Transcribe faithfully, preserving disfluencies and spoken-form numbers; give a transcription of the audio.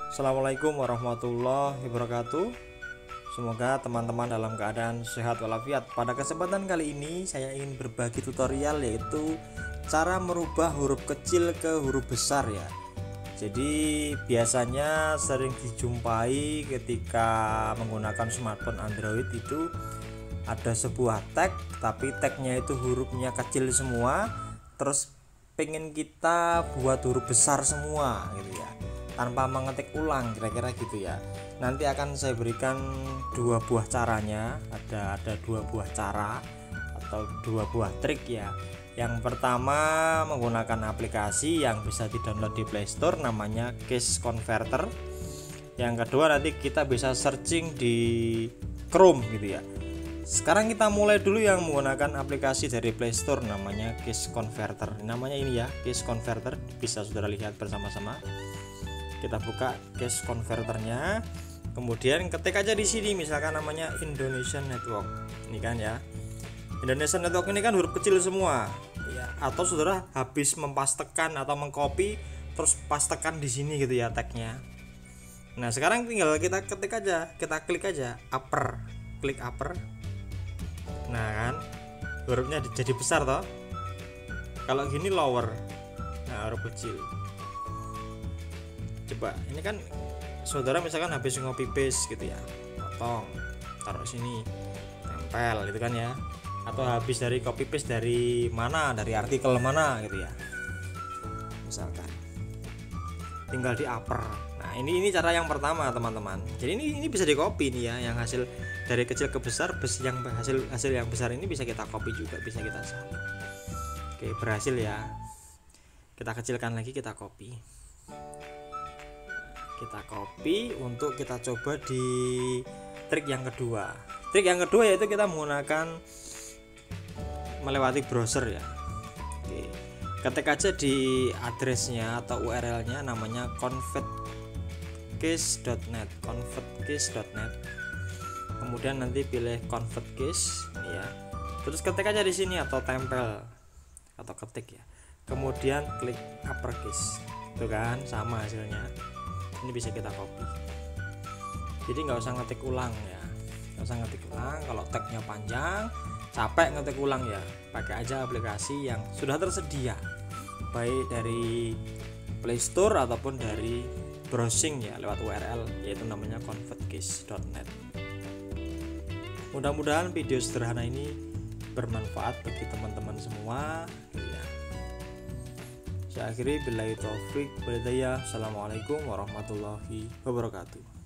Assalamualaikum warahmatullahi wabarakatuh. Semoga teman-teman dalam keadaan sehat walafiat. Pada kesempatan kali ini saya ingin berbagi tutorial, yaitu cara merubah huruf kecil ke huruf besar ya. Jadi biasanya sering dijumpai ketika menggunakan smartphone Android itu ada sebuah tag, tapi tagnya itu hurufnya kecil semua, terus pengen kita buat huruf besar semua gitu ya, tanpa mengetik ulang, kira-kira gitu ya. Nanti akan saya berikan dua buah caranya, ada ada dua buah cara atau dua buah trik ya. Yang pertama menggunakan aplikasi yang bisa di-download di Play Store, namanya Keys Converter. Yang kedua nanti kita bisa searching di Chrome gitu ya. Sekarang kita mulai dulu yang menggunakan aplikasi dari Play Store, namanya Keys Converter. Namanya ini ya, Keys Converter, bisa saudara lihat bersama-sama. Kita buka Keys Converternya, kemudian ketik aja di sini misalkan namanya Indonesian Network. Ini kan ya, Indonesian Network ini kan huruf kecil semua ya. Atau saudara habis mempastekan atau mengcopy terus pastekan di sini gitu ya tagnya. Nah sekarang tinggal kita ketik aja, kita klik aja upper, klik upper. Nah kan hurufnya jadi besar toh. Kalau gini lower, nah huruf kecil. Coba ini kan saudara misalkan habis copy paste gitu ya, potong taruh sini, tempel gitu kan ya. Atau habis dari copy paste dari mana, dari artikel mana gitu ya, misalkan tinggal di upper. Nah ini ini cara yang pertama teman-teman. Jadi ini ini bisa di copy nih ya, yang hasil dari kecil ke besar, bes yang hasil hasil yang besar ini bisa kita copy juga, bisa kita salin. Oke, berhasil ya. Kita kecilkan lagi, kita copy. Kita copy untuk kita coba di trik yang kedua. Trik yang kedua yaitu kita menggunakan melewati browser ya. Oke. Ketik aja di addressnya atau U R L-nya, namanya convertkeys dot net, convertkeys dot net. Kemudian nanti pilih convertkeys ya. Terus ketik aja di sini atau tempel atau ketik ya. Kemudian klik uppercase. Tuh kan sama hasilnya. Ini bisa kita copy. Jadi nggak usah ngetik ulang ya. Nggak usah ngetik ulang. Kalau tagnya panjang, capek ngetik ulang ya, pakai aja aplikasi yang sudah tersedia, baik dari Play Store ataupun dari browsing ya, lewat U R L yaitu namanya convertkeys dot net. Mudah-mudahan video sederhana ini bermanfaat bagi teman-teman semua ya. Saya akhiri, billahi taufik walhidayah. Assalamualaikum warahmatullahi wabarakatuh.